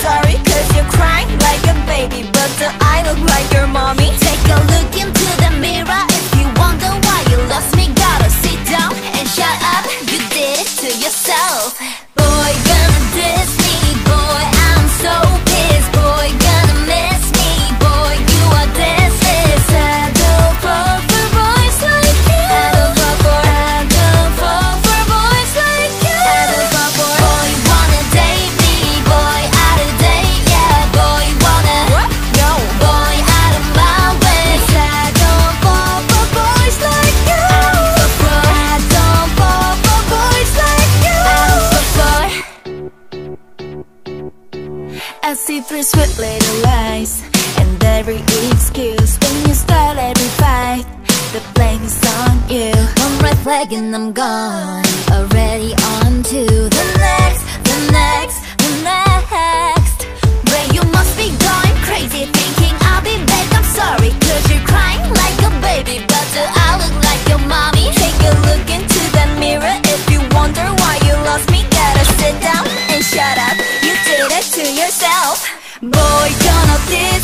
sorry cause you're crying like a baby, but do I look like your mommy? Take a look into the mirror if you wonder why you lost me. Gotta sit down and shut up, you did it to yourself. Boy, gonna diss me, boy, I'm so pissed. Boy, gonna miss me, boy, you are dismissed. I don't fall for boys like you. I don't fall for boys like you. I don't fall for boy, wanna date me, boy, out of date, yeah. Boy, wanna what? No, boy, out of my way. I don't fall for boys like you. I don't fall for boys like you. I don't fall for. I see through sweet little lies and every excuse. When you start every fight, the blame is on you. One red flag and I'm gone, already on to the next, the next, the next. Where you must be going crazy, thinking I'll be back. I'm sorry cause you're crying like a baby, but do I look like your mommy? Take a look into the mirror if you wonder why you lost me. Gotta sit down and shut up, you did it to yourself. Boy, gonna